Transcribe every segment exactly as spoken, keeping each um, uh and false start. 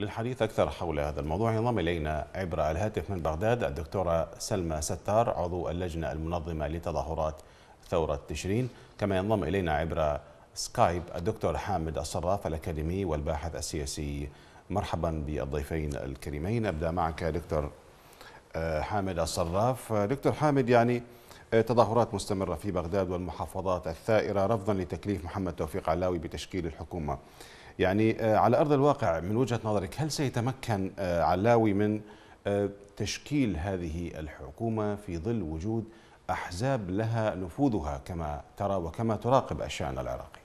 للحديث أكثر حول هذا الموضوع ينضم إلينا عبر الهاتف من بغداد الدكتورة سلمى ستار عضو اللجنة المنظمة لتظاهرات ثورة تشرين، كما ينضم إلينا عبر سكايب الدكتور حامد الصراف الأكاديمي والباحث السياسي. مرحبا بالضيفين الكريمين. أبدأ معك دكتور حامد الصراف. دكتور حامد، يعني تظاهرات مستمرة في بغداد والمحافظات الثائرة رفضا لتكليف محمد توفيق علاوي بتشكيل الحكومة. يعني على أرض الواقع من وجهة نظرك، هل سيتمكن علاوي من تشكيل هذه الحكومة في ظل وجود أحزاب لها نفوذها كما ترى وكما تراقب الشأن العراقي؟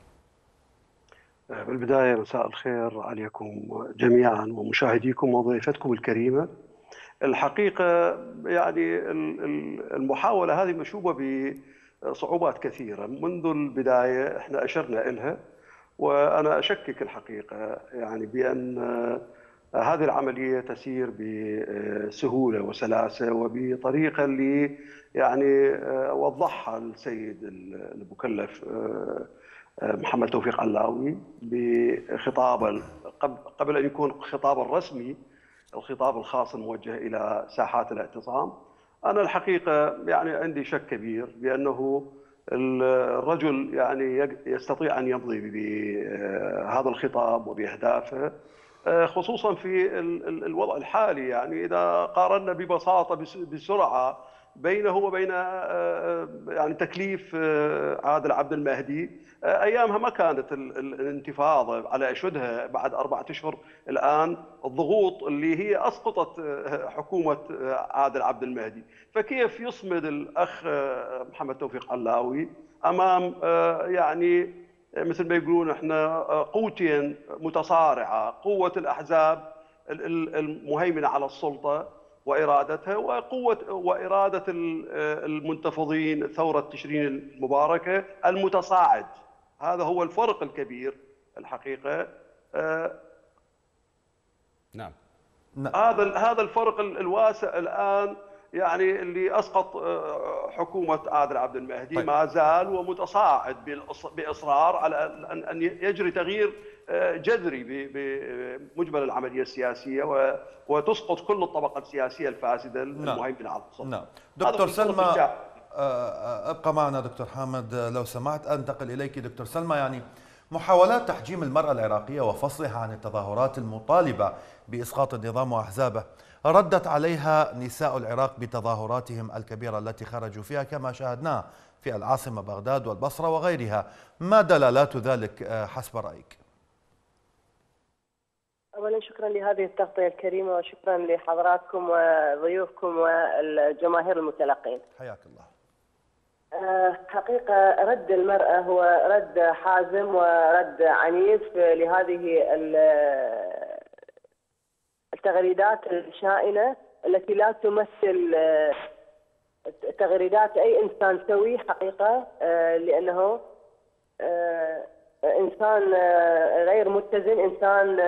بالبداية مساء الخير عليكم جميعا ومشاهديكم وضيفتكم الكريمة. الحقيقة يعني المحاولة هذه مشوبة بصعوبات كثيرة منذ البداية، احنا أشرنا إلها، وأنا أشكك الحقيقة يعني بأن هذه العملية تسير بسهولة وسلاسة وبطريقة اللي يعني وضحها السيد المكلف محمد توفيق علاوي بخطابا قبل أن يكون خطابا رسمي، الخطاب الخاص الموجه إلى ساحات الاعتصام. أنا الحقيقة يعني عندي شك كبير بأنه الرجل يعني يستطيع أن يمضي بهذا الخطاب وبأهدافه، خصوصا في الوضع الحالي. يعني إذا قارنا ببساطة بسرعة بينه وبين يعني تكليف عادل عبد المهدي، أيامها ما كانت الانتفاضة على أشدها بعد أربعة أشهر. الآن الضغوط اللي هي أسقطت حكومة عادل عبد المهدي، فكيف يصمد الأخ محمد توفيق علاوي أمام يعني مثل ما يقولون احنا قوتين متصارعة، قوة الأحزاب المهيمنة على السلطة وإرادتها، وقوة وإرادة المنتفضين ثورة تشرين المباركة المتصاعد. هذا هو الفرق الكبير الحقيقة. نعم. هذا هذا الفرق الواسع الآن يعني اللي أسقط حكومة عادل عبد المهدي. طيب. ما زال ومتصاعد بإصرار على أن يجري تغيير جذري بمجمل العملية السياسية وتسقط كل الطبقة السياسية الفاسدة المهيمنة على السلطة. نعم. دكتور سلمى، ابقى معنا دكتور حامد لو سمحت. انتقل اليك دكتور سلمى. يعني محاولات تحجيم المرأة العراقية وفصلها عن التظاهرات المطالبة بإسقاط النظام وأحزابه ردت عليها نساء العراق بتظاهراتهم الكبيرة التي خرجوا فيها كما شاهدناها في العاصمة بغداد والبصرة وغيرها. ما دلالات ذلك حسب رأيك؟ أولا شكرا لهذه التغطية الكريمة، وشكرا لحضراتكم وضيوفكم والجماهير المتلقين. حياك الله. حقيقة رد المرأة هو رد حازم ورد عنيف لهذه التغريدات الشائنة التي لا تمثل تغريدات أي إنسان سوي حقيقة، لأنه إنسان غير متزن، إنسان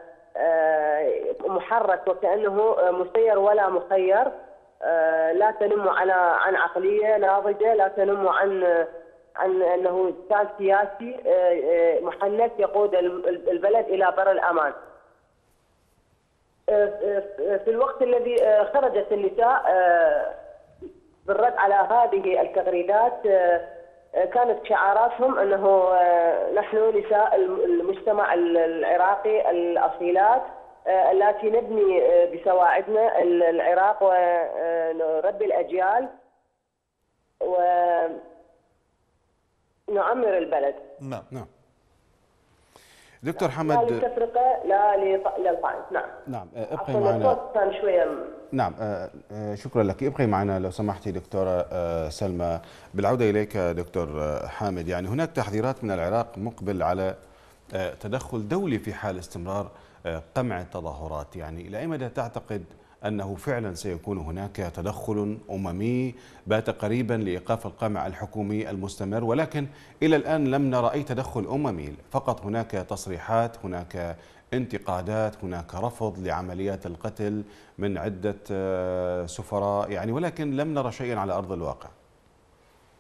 محرك وكأنه مسير ولا مخير، لا تنم على عن عقلية ناضجة، لا تنم عن عن أنه إنسان سياسي محنك يقود البلد إلى بر الأمان. في الوقت الذي خرجت النساء بالرد على هذه التغريدات، كانت شعاراتهم أنه نحن نساء المجتمع العراقي الأصيلات التي نبني بسواعدنا العراق ونربي الأجيال ونعمر البلد. نعم نعم. دكتور حمد، لا للتفرقة لا للطعن. نعم نعم. ابقي معنا شوية. نعم. شكرا لك. ابقي معنا لو سمحتي دكتورة سلمى. بالعودة إليك دكتور حامد، يعني هناك تحذيرات من العراق مقبل على تدخل دولي في حال استمرار قمع التظاهرات. يعني إلى أي مدى تعتقد أنه فعلا سيكون هناك تدخل أممي بات قريبا لإيقاف القمع الحكومي المستمر، ولكن إلى الآن لم نرى أي تدخل أممي، فقط هناك تصريحات، هناك انتقادات، هناك رفض لعمليات القتل من عدة سفراء يعني، ولكن لم نرى شيئا على أرض الواقع.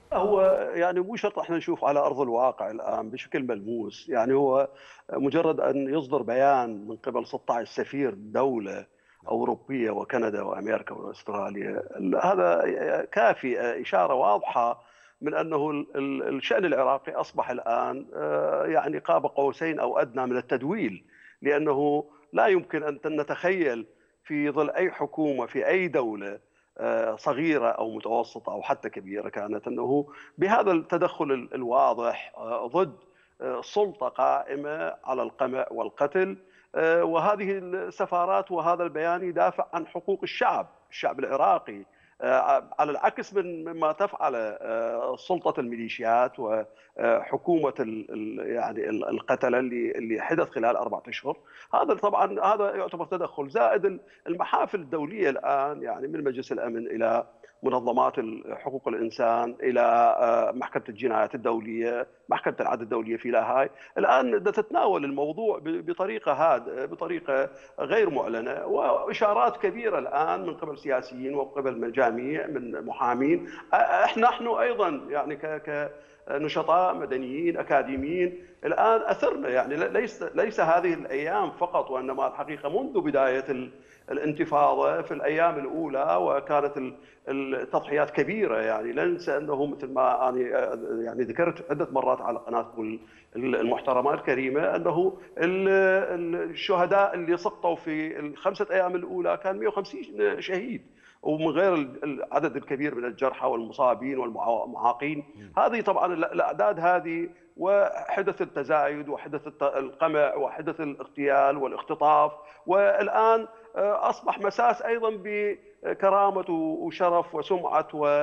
هو يعني مو شرط احنا نشوف على ارض الواقع الان بشكل ملموس، يعني هو مجرد ان يصدر بيان من قبل ستة عشر سفير دوله اوروبيه وكندا وامريكا واستراليا، هذا كافي، اشاره واضحه من انه ال- ال- الشان العراقي اصبح الان آه، يعني قاب قوسين او ادنى من التدويل، لانه لا يمكن ان نتخيل في ظل اي حكومه في اي دوله آه، صغيرة أو متوسطة أو حتى كبيرة كانت، أنه بهذا التدخل ال- الواضح آه، ضد آه، سلطة قائمة على القمع والقتل. آه، وهذه السفارات وهذا البيان يدافع عن حقوق الشعب الشعب العراقي، آه، على العكس من مما تفعل آه، سلطة الميليشيات وحكومة ال- ال- يعني ال- القتلة اللي اللي حدث خلال أربعة أشهر. هذا طبعا هذا يعتبر تدخل، زائد المحافل الدولية الآن، يعني من مجلس الأمن إلى منظمات حقوق الإنسان إلى آه، محكمة الجنايات الدولية، محكمة العدل الدولية في لاهاي، الآن تتناول الموضوع ب- بطريقة هادئة، بطريقة غير معلنة، وإشارات كبيرة الآن من قبل سياسيين ومن قبل مجاميع من محامين. آه، احنا نحن أيضا يعني ك ك نشطاء مدنيين اكاديميين الان اثرنا، يعني ليس ليس هذه الايام فقط، وانما الحقيقه منذ بدايه ال- الانتفاضه في الايام الاولى، وكانت ال- التضحيات كبيره. يعني لا ننسى انه مثل ما انا يعني ذكرت عده مرات على قناتكم المحترمه الكريمه، انه ال- الشهداء اللي سقطوا في الخمسه ايام الاولى كان مئة وخمسين شهيد، ومن غير العدد الكبير من الجرحى والمصابين والمعاقين. هذه طبعا الاعداد هذه، وحدث التزايد وحدث القمع وحدث الاغتيال والاختطاف، والان اصبح مساس ايضا بكرامه وشرف وسمعه و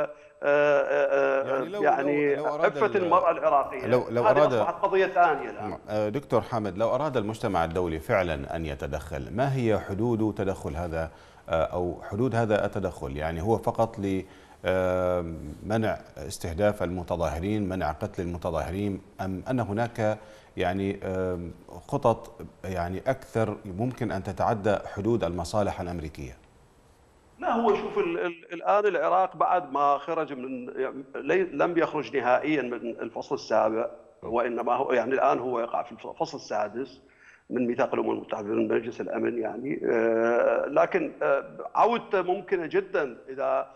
يعني لو لو يعني لو اراد عفه المراه العراقيه. لو لو هذه اراد اصبحت قضيه ثانيه الان. دكتور حامد، لو اراد المجتمع الدولي فعلا ان يتدخل، ما هي حدود تدخل هذا او حدود هذا التدخل؟ يعني هو فقط ل منع استهداف المتظاهرين، منع قتل المتظاهرين، ام ان هناك يعني خطط يعني اكثر ممكن ان تتعدى حدود المصالح الامريكيه؟ لا، هو شوف ال ال الآن العراق بعد ما خرج من، لم يخرج نهائيا من الفصل السابع، وإنما هو يعني الآن هو يقع في الفصل السادس من ميثاق الأمم المتحدة من مجلس الأمن. يعني لكن عودته ممكنة جدا إذا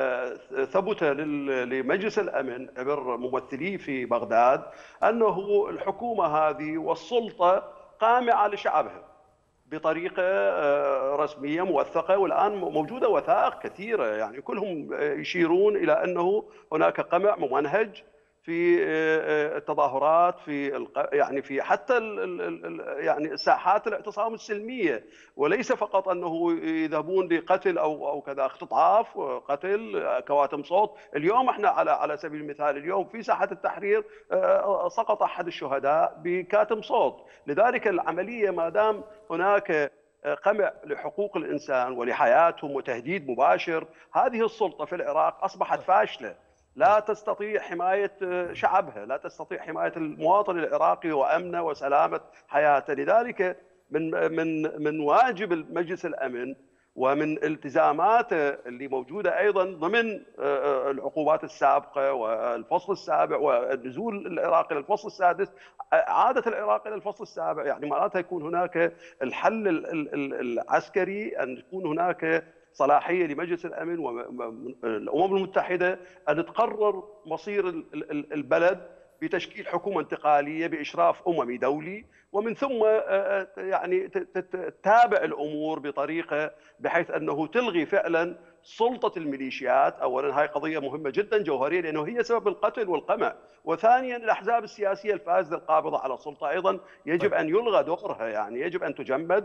ثبت لمجلس الأمن عبر ممثليه في بغداد أنه الحكومة هذه والسلطة قامعة لشعبها بطريقه رسميه موثقه، والان موجوده وثائق كثيره، يعني كلهم يشيرون الى انه هناك قمع ممنهج في التظاهرات، في يعني في حتى يعني ساحات الاعتصام السلميه، وليس فقط انه يذهبون لقتل او او كذا، اختطاف، قتل، كواتم صوت. اليوم احنا على على سبيل المثال اليوم في ساحه التحرير سقط احد الشهداء بكاتم صوت. لذلك العمليه ما دام هناك قمع لحقوق الانسان ولحياتهم وتهديد مباشر، هذه السلطه في العراق اصبحت فاشله، لا تستطيع حمايه شعبها، لا تستطيع حمايه المواطن العراقي وامنه وسلامه حياته. لذلك من من من واجب مجلس الامن ومن التزاماته اللي موجوده ايضا ضمن العقوبات السابقه والفصل السابع والنزول العراق الى الفصل السادس، عاده العراق الى الفصل السابع، يعني معناتها يكون هناك الحل العسكري، ان يكون هناك صلاحيه لمجلس الامن والامم المتحده ان تقرر مصير البلد بتشكيل حكومه انتقاليه باشراف اممي دولي، ومن ثم يعني تتابع الامور بطريقه بحيث انه تلغي فعلا سلطه الميليشيات. اولا هاي قضيه مهمه جدا جوهريه، لانه هي سبب القتل والقمع، وثانيا الاحزاب السياسيه الفاسده القابضه على السلطه ايضا يجب ان يلغى دورها، يعني يجب ان تجمد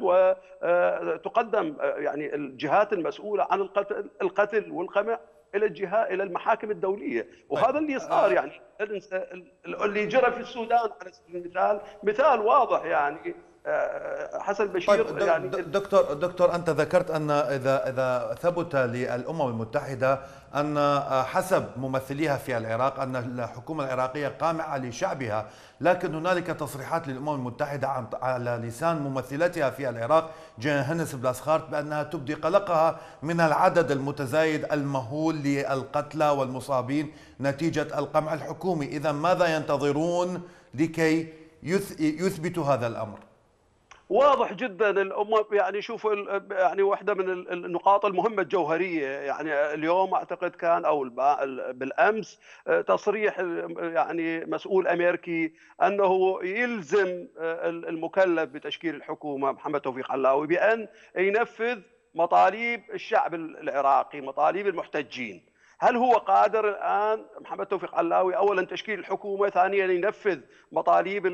وتقدم يعني الجهات المسؤوله عن القتل القتل والقمع الى الجهات الى المحاكم الدوليه. وهذا اللي صار، يعني اللي جرى في السودان على سبيل المثال مثال واضح، يعني حسن بشير. طيب يعني دكتور دكتور انت ذكرت ان اذا اذا ثبت للامم المتحده ان حسب ممثليها في العراق ان الحكومه العراقيه قامعه لشعبها، لكن هنالك تصريحات للامم المتحده عن على لسان ممثلتها في العراق جاهنس بلاسخارت بانها تبدي قلقها من العدد المتزايد المهول للقتلى والمصابين نتيجه القمع الحكومي. اذا ماذا ينتظرون لكي يثبتوا هذا الامر؟ واضح جدا الامم، يعني شوفوا يعني واحده من النقاط المهمه الجوهريه، يعني اليوم اعتقد كان او بالامس تصريح يعني مسؤول امريكي انه يلزم المكلف بتشكيل الحكومه محمد توفيق علاوي بان ينفذ مطالب الشعب العراقي، مطالب المحتجين. هل هو قادر الآن محمد توفيق علاوي أولا تشكيل الحكومة، ثانيا ينفذ مطالب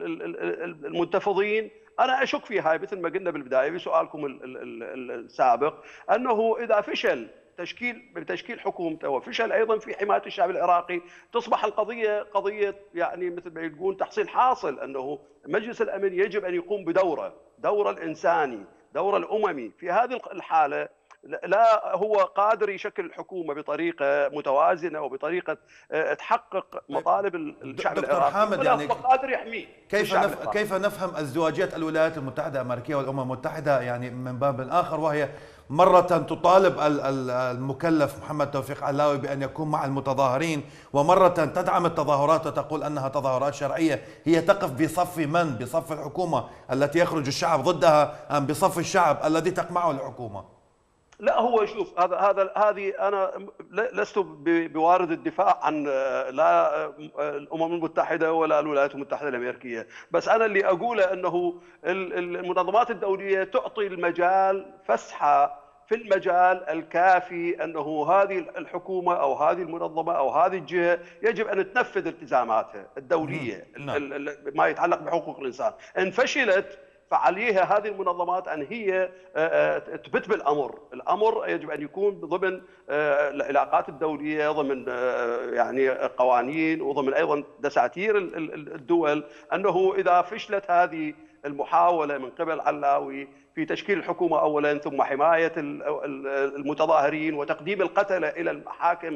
المنتفضين؟ أنا أشك في هاي، مثل ما قلنا بالبداية بسؤالكم السابق، أنه إذا فشل تشكيل بتشكيل حكومته وفشل ايضا في حمايه الشعب العراقي، تصبح القضيه قضيه يعني مثل ما يقولون تحصيل حاصل، انه مجلس الامن يجب ان يقوم بدوره، دوره الانساني، دوره الاممي. في هذه الحاله لا هو قادر يشكل الحكومه بطريقه متوازنه وبطريقه تحقق مطالب الشعب دكتور العراقي، حامد، يعني قادر يحميه. كيف نف... كيف نفهم ازدواجيه الولايات المتحده الامريكيه والامم المتحده يعني من باب اخر، وهي مرة تطالب المكلف محمد توفيق علاوي بأن يكون مع المتظاهرين، ومرة تدعم التظاهرات وتقول أنها تظاهرات شرعية. هي تقف بصف من؟ بصف الحكومة التي يخرج الشعب ضدها أم بصف الشعب الذي تقمعه الحكومة؟ لا هو شوف، هذا هذا هذه انا لست بوارد الدفاع عن لا الامم المتحده ولا الولايات المتحده الامريكيه، بس انا اللي اقوله انه المنظمات الدوليه تعطي المجال فسحه في المجال الكافي انه هذه الحكومه او هذه المنظمه او هذه الجهه يجب ان تنفذ التزاماتها الدوليه ما يتعلق بحقوق الانسان. ان فشلت فعليها هذه المنظمات ان هي تثبت بالامر، الامر يجب ان يكون ضمن العلاقات الدوليه، ضمن يعني قوانين، وضمن ايضا دساتير الدول، انه اذا فشلت هذه المحاوله من قبل علاوي في تشكيل الحكومه اولا، ثم حمايه المتظاهرين وتقديم القتله الى المحاكم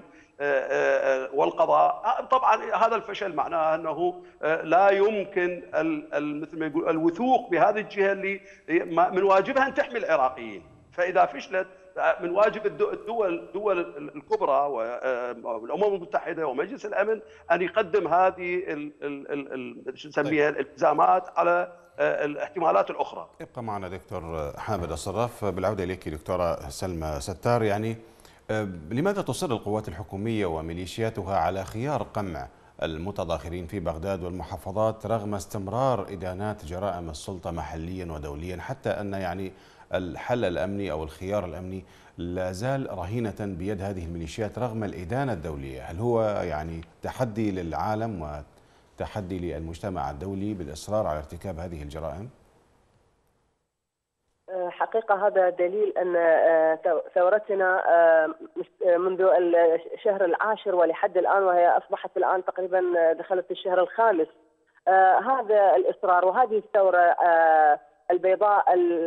والقضاء، طبعا هذا الفشل معناه انه لا يمكن مثل ما يقول الوثوق بهذه الجهه اللي من واجبها ان تحمي العراقيين. فاذا فشلت من واجب الدول الدول الكبرى والامم المتحده ومجلس الامن ان يقدم هذه شو نسميها الالتزامات على الاحتمالات الاخرى. يبقى معنا دكتور حامد الصراف. بالعوده اليك دكتوره سلمى ستار، يعني لماذا تصر القوات الحكوميه وميليشياتها على خيار قمع المتظاهرين في بغداد والمحافظات رغم استمرار ادانات جرائم السلطه محليا ودوليا، حتى ان يعني الحل الامني او الخيار الامني لا زال رهينه بيد هذه الميليشيات رغم الادانه الدوليه؟ هل هو يعني تحدي للعالم وتحدي للمجتمع الدولي بالاصرار على ارتكاب هذه الجرائم؟ حقيقة هذا دليل أن ثورتنا منذ الشهر العاشر ولحد الآن، وهي أصبحت الآن تقريبا دخلت الشهر الخامس، هذا الإصرار وهذه الثورة البيضاء،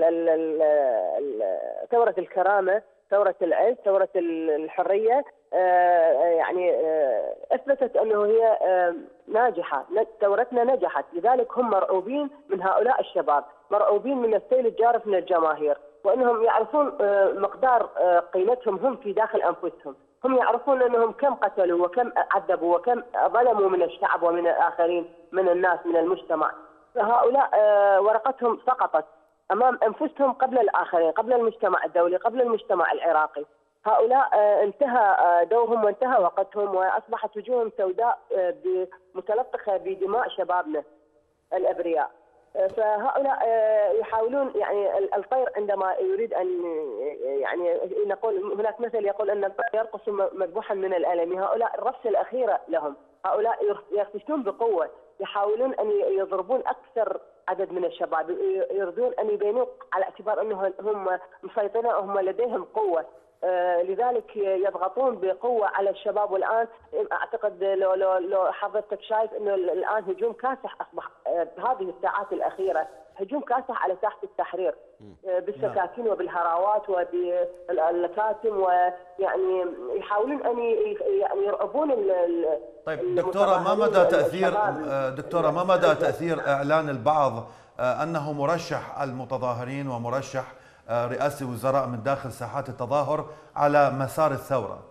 ثورة الكرامة، ثورة العز، ثورة الحرية، يعني أثبتت أنه هي ناجحة، ثورتنا نجحت. لذلك هم مرعوبين من هؤلاء الشباب، مرعوبين من السيل الجارف من الجماهير، وأنهم يعرفون مقدار قيمتهم هم في داخل أنفسهم. هم يعرفون أنهم كم قتلوا وكم عذبوا وكم ظلموا من الشعب ومن الآخرين من الناس من المجتمع. فهؤلاء ورقتهم سقطت أمام أنفسهم قبل الآخرين، قبل المجتمع الدولي، قبل المجتمع العراقي. هؤلاء انتهى دورهم وانتهى وقتهم، وأصبحت وجوههم سوداء متلطخة بدماء شبابنا الأبرياء. فهؤلاء يحاولون، يعني الطير عندما يريد أن يعني نقول هناك مثل يقول أن الطير يرقص مذبوحا من الألم، هؤلاء الرفسة الأخيرة لهم، هؤلاء يرتشون بقوة، يحاولون أن يضربون أكثر عدد من الشباب، يريدون أن يبينوا على اعتبار أنهم هم مسيطرين وهم لديهم قوة. آه لذلك يضغطون بقوة على الشباب. والآن أعتقد لو لو لو حضرتك شايف أنه الآن هجوم كاسح أصبح آه بهذه الساعات الأخيرة، هجوم كاسح على ساحه التحرير بالسكاكين وبالهراوات وبالكاتم، ويعني يحاولون ان يعني يرعبون. طيب دكتوره، ما مدى تاثير دكتوره ما مدى تاثير اعلان البعض انه مرشح المتظاهرين ومرشح رئاسي وزراء من داخل ساحات التظاهر على مسار الثوره؟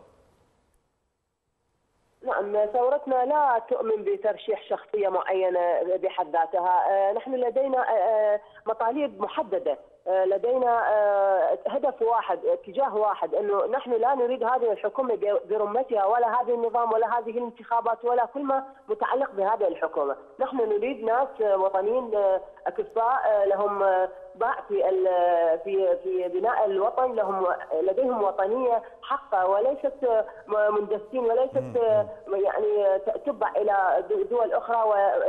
نعم، ثورتنا لا تؤمن بترشيح شخصية معينة بحد ذاتها. نحن لدينا مطالب محددة، لدينا هدف واحد، اتجاه واحد، انه نحن لا نريد هذه الحكومة برمتها ولا هذا النظام ولا هذه الانتخابات ولا كل ما متعلق بهذه الحكومة. نحن نريد ناس وطنيين اكفاء لهم باع في في في بناء الوطن، لهم لديهم وطنيه حقه وليست مندسين وليست يعني تتبع الى دول اخرى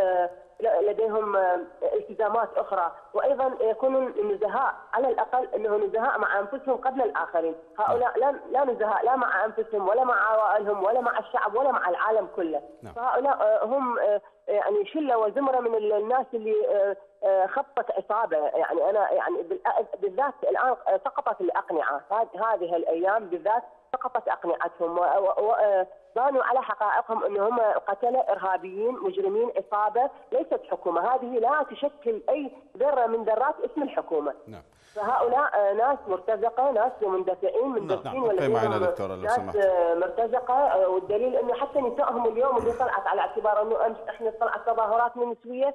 ولديهم التزامات اخرى، وايضا يكونوا نزهاء، على الاقل انه نزهاء مع انفسهم قبل الاخرين. هؤلاء لا لا نزهاء لا مع انفسهم ولا مع عوائلهم ولا مع الشعب ولا مع العالم كله. فهؤلاء هم يعني شله وزمره من الناس اللي خطت عصابه. يعني انا يعني بالذات الان سقطت الاقنعه، هذه الايام بالذات سقطت اقنعتهم وبانوا على حقائقهم انهم قتله ارهابيين مجرمين عصابه ليست حكومه. هذه لا تشكل اي ذره من ذرات اسم الحكومه. نعم. فهؤلاء ناس مرتزقه، ناس مندفعين مندفعين ولديهم ناس مرتزقه، والدليل انه حتى نسائهم اليوم اللي طلعت على اعتبار انه امس احنا طلعت تظاهرات نسويه،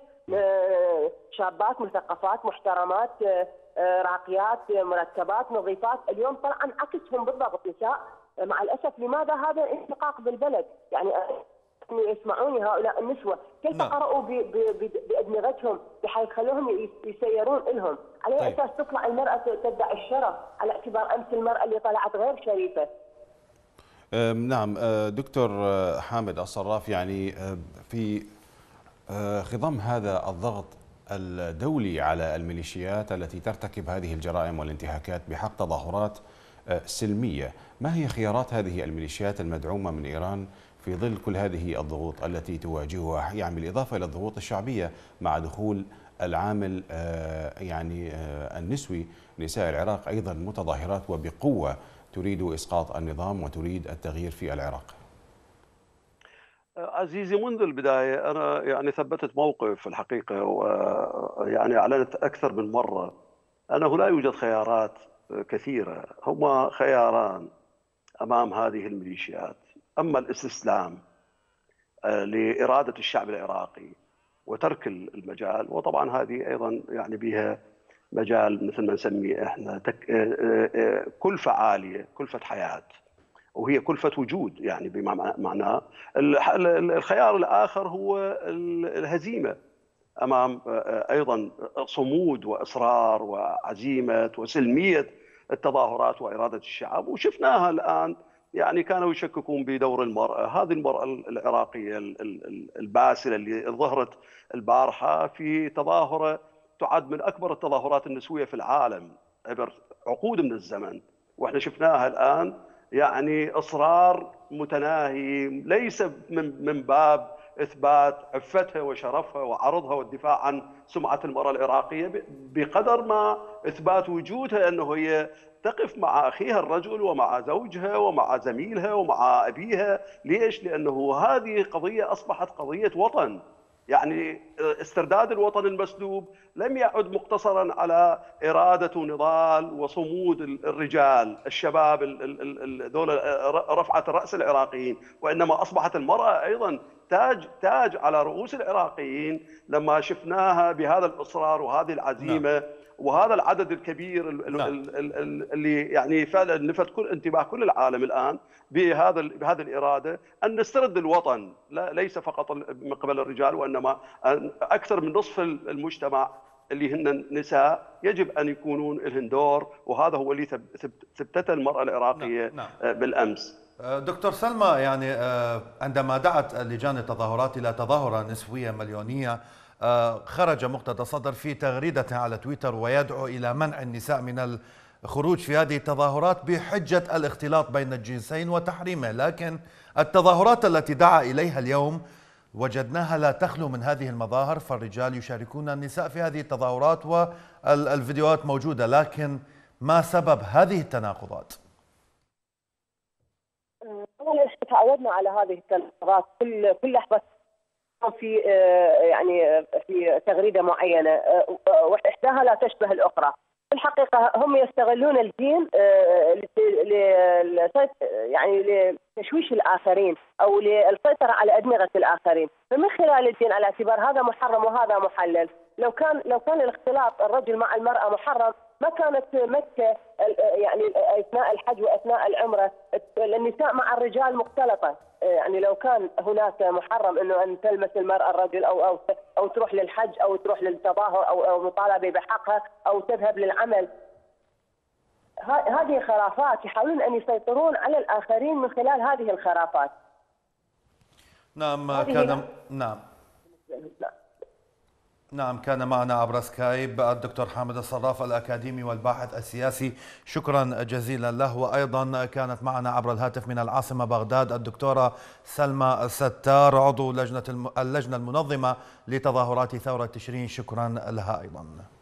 شابات مثقفات محترمات راقيات مرتبات نظيفات، اليوم طلع عكسهم بالضبط نساء. مع الاسف لماذا هذا انشقاق بالبلد؟ يعني يسمعوني هؤلاء النسوه كيف قرأوا بادمغتهم بحيث خلوهم يسيرون لهم على طيب. اساس تطلع المراه تدعي الشرف على اعتبار امس المراه اللي طلعت غير شريفه. نعم دكتور حامد الصراف، يعني في خضم هذا الضغط الدولي على الميليشيات التي ترتكب هذه الجرائم والانتهاكات بحق تظاهرات سلمية، ما هي خيارات هذه الميليشيات المدعومة من إيران في ظل كل هذه الضغوط التي تواجهها، يعني بالإضافة إلى الضغوط الشعبية مع دخول العامل يعني النسوي؟ نساء العراق أيضا متظاهرات وبقوة تريد إسقاط النظام وتريد التغيير في العراق. عزيزي، منذ البداية أنا يعني ثبتت موقف الحقيقة، ويعني أعلنت أكثر من مرة أنه لا يوجد خيارات كثيرة، هما خياران أمام هذه الميليشيات: أما الاستسلام لإرادة الشعب العراقي وترك المجال، وطبعا هذه أيضا يعني بها مجال مثل ما نسميه إحنا كلفة عالية، كلفة حياة، وهي كلفة وجود يعني بمعنى. الخيار الآخر هو الهزيمة أمام أيضا صمود وإصرار وعزيمة وسلمية التظاهرات وإرادة الشعب. وشفناها الآن، يعني كانوا يشككون بدور المرأة، هذه المرأة العراقية الباسلة اللي ظهرت البارحة في تظاهرة تعد من أكبر التظاهرات النسوية في العالم عبر عقود من الزمن، وإحنا شفناها الآن يعني إصرار متناهي، ليس من من باب إثبات عفتها وشرفها وعرضها والدفاع عن سمعة المرأة العراقية، بقدر ما إثبات وجودها أنه هي تقف مع أخيها الرجل ومع زوجها ومع زميلها ومع أبيها. ليش؟ لأنه هذه قضية أصبحت قضية وطن. يعني استرداد الوطن المسلوب لم يعد مقتصرا على إرادة نضال وصمود الرجال الشباب دول رفعة الرأس العراقيين، وإنما أصبحت المرأة أيضا تاج تاج على رؤوس العراقيين لما شفناها بهذا الإصرار وهذه العزيمة. نعم. وهذا العدد الكبير اللي يعني فعلا لفت كل انتباه كل العالم الآن بهذا بهذه الإرادة أن نسترد الوطن، لا ليس فقط من قبل الرجال، وإنما أكثر من نصف المجتمع اللي هن نساء يجب أن يكونون لهن دور، وهذا هو اللي ثبتته المرأة العراقية. نعم. نعم. بالأمس. دكتور سلمى، يعني عندما دعت لجان التظاهرات إلى تظاهرة نسوية مليونية، خرج مقتدى صدر في تغريدته على تويتر ويدعو إلى منع النساء من الخروج في هذه التظاهرات بحجة الاختلاط بين الجنسين وتحريمه، لكن التظاهرات التي دعا إليها اليوم وجدناها لا تخلو من هذه المظاهر، فالرجال يشاركون النساء في هذه التظاهرات والفيديوهات موجودة، لكن ما سبب هذه التناقضات؟ تعودنا على هذه التناقضات كل كل لحظة في يعني في تغريدة معينة، واحداها لا تشبه الأخرى. في الحقيقة هم يستغلون الدين يعني لتشويش الآخرين أو للسيطرة على أدمغة الآخرين، فمن خلال الدين على اعتبار هذا محرم وهذا محلل. لو كان لو كان الاختلاط الرجل مع المرأة محرم ما كانت مكة يعني أثناء الحج وأثناء العمرة النساء مع الرجال مختلطة. يعني لو كان هناك محرم انه ان تلمس المرأة الرجل او او او تروح للحج او تروح للتظاهر او او مطالبة بحقها او تذهب للعمل، هذه خرافات يحاولون ان يسيطرون على الاخرين من خلال هذه الخرافات. نعم كان نعم نعم كان معنا عبر سكايب الدكتور حامد الصراف الأكاديمي والباحث السياسي، شكرا جزيلا له. وأيضا كانت معنا عبر الهاتف من العاصمة بغداد الدكتورة سلمى ستار عضو لجنة اللجنة المنظمة لتظاهرات ثورة تشرين، شكرا لها أيضا.